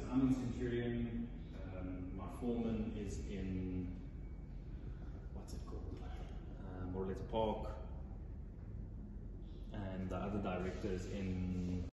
I'm in Centurion. My foreman is in, what's it called? Pendulum Park. And the other director is in